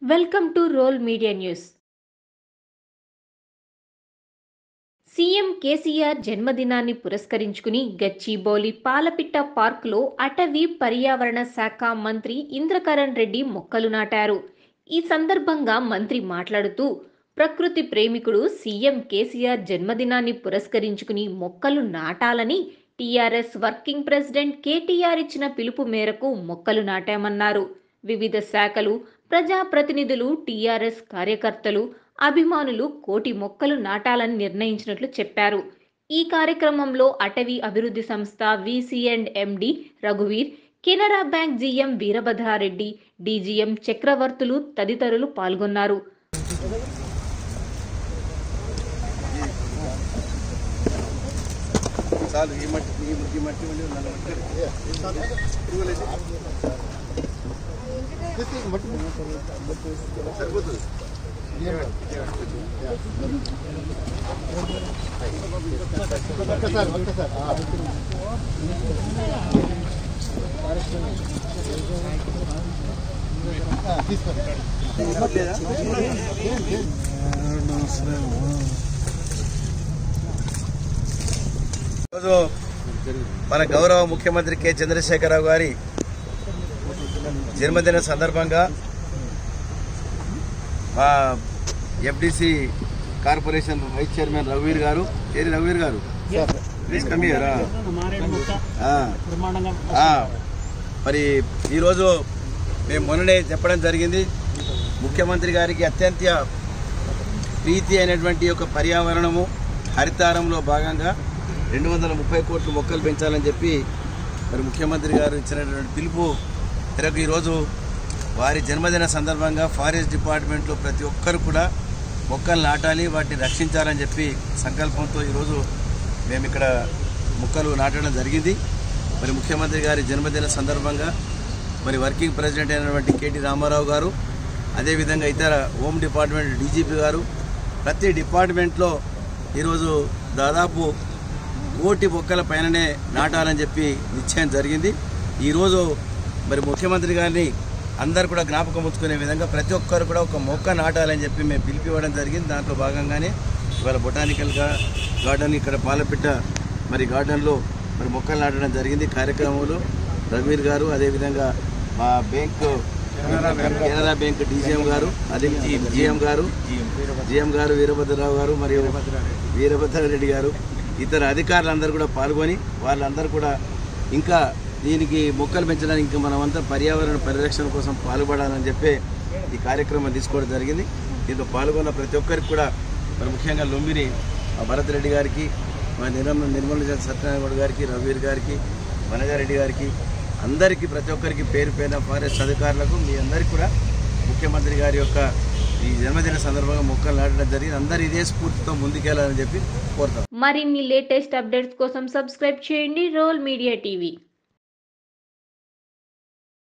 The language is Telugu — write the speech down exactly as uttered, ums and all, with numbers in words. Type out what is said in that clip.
Welcome to roll media news. CM KCR జన్మదినాన్ని పురస్కరించుకుని గచ్చిబౌలి పాలపిట్ట పార్కులో అటవీ పర్యావరణ శాఖ మంత్రి ఇంద్రకరణ్ రెడ్డి మొక్కలు నాటారు. ఈ సందర్భంగా మంత్రి మాట్లాడుతూ, ప్రకృతి ప్రేమికుడు సీఎం కేసీఆర్ జన్మదినాన్ని పురస్కరించుకుని మొక్కలు నాటాలని టీఆర్ఎస్ వర్కింగ్ ప్రెసిడెంట్ కేటీఆర్ ఇచ్చిన పిలుపు మేరకు మొక్కలు నాటామన్నారు. వివిధ శాఖలు, ప్రజాప్రతినిధులు, టీఆర్ఎస్ కార్యకర్తలు, అభిమానులు కోటి మొక్కలు నాటాలని నిర్ణయించినట్లు చెప్పారు. ఈ కార్యక్రమంలో అటవీ అభివృద్ధి సంస్థ వీసీ అండ్ ఎండి రఘువీర్, Canara bank GM Veerabhadra Reddy, DGM Chakravarthulu తదితరులు పాల్గొన్నారు. మన గౌరవ ముఖ్యమంత్రి కె చంద్రశేఖరరావు గారి జన్మదిన సందర్భంగా మా ఎఫ్డిసి కార్పొరేషన్ వైస్ చైర్మన్ రఘువీర్ గారు ఏరి రఘువీర్ గారు ప్లీజ్ కమ్ హియర్. మరి ఈరోజు మేము మొన్ననే చెప్పడం జరిగింది, ముఖ్యమంత్రి గారికి అత్యంత ప్రీతి అయినటువంటి ఒక పర్యావరణము హరితారంలో భాగంగా రెండు వందల ముప్పై కోట్ల మొక్కలు పెంచాలని చెప్పి మరి ముఖ్యమంత్రి గారు ఇచ్చినటువంటి పిలుపు మేరకు ఈరోజు వారి జన్మదిన సందర్భంగా ఫారెస్ట్ డిపార్ట్మెంట్లో ప్రతి ఒక్కరు కూడా మొక్కలు నాటాలి, వాటిని రక్షించాలని చెప్పి సంకల్పంతో ఈరోజు మేము ఇక్కడ మొక్కలు నాటడం జరిగింది. మరి ముఖ్యమంత్రి గారి జన్మదిన సందర్భంగా మరి వర్కింగ్ ప్రెసిడెంట్ అయినటువంటి కేటీ రామారావు గారు, అదేవిధంగా ఇతర హోమ్ డిపార్ట్మెంట్ డీజీపీ గారు, ప్రతి డిపార్ట్మెంట్లో ఈరోజు దాదాపు కోటి మొక్కల పైననే నాటాలని చెప్పి నిశ్చయం జరిగింది. ఈరోజు మరి ముఖ్యమంత్రి గారిని అందరు కూడా జ్ఞాపకం ఉంచుకునే విధంగా ప్రతి ఒక్కరు కూడా ఒక మొక్క నాటాలని చెప్పి మేము పిలిపివ్వడం జరిగింది. దాంట్లో భాగంగానే ఇవాళ బొటానికల్గా గార్డెన్ ఇక్కడ పాలపిట్ట మరి గార్డెన్లో మరి మొక్కలు నాటడం జరిగింది. కార్యక్రమంలో రఘువీర్ గారు, అదేవిధంగా మా బ్యాంకు కెనరా బ్యాంక్ డీజీఎం గారు, అదే జీఎం గారు జీఎం గారు వీరభద్రరావు గారు మరియు వీరభద్రారెడ్డి గారు, ఇతర అధికారులందరూ కూడా పాల్గొని వాళ్ళందరూ కూడా ఇంకా దీనికి మొక్కలు పెంచడానికి ఇంకా మనమంతా పర్యావరణ పరిరక్షణ కోసం పాల్పడాలని చెప్పి ఈ కార్యక్రమం తీసుకోవడం జరిగింది. దీంట్లో పాల్గొన్న ప్రతి ఒక్కరికి కూడా మరి ముఖ్యంగా లొంబిని భరత్ రెడ్డి గారికి, మా నిర్మల నిర్మల సత్యనారాయణ గారికి, రఘువీర్ గారికి, వనజారెడ్డి గారికి, అందరికీ ప్రతి ఒక్కరికి పేరు పేరున ఫారెస్ట్ అధికారులకు మీ అందరికీ కూడా ముఖ్యమంత్రి గారి యొక్క ఈ జన్మదిన సందర్భంగా మొక్కలు నాటడం జరిగింది. అందరూ ఇదే స్ఫూర్తితో ముందుకెళ్లాలని చెప్పి కోరుతాం. మరిన్ని లేటెస్ట్ అప్డేట్స్ కోసం సబ్స్క్రైబ్ చేయండి రోల్ మీడియా టీవీ.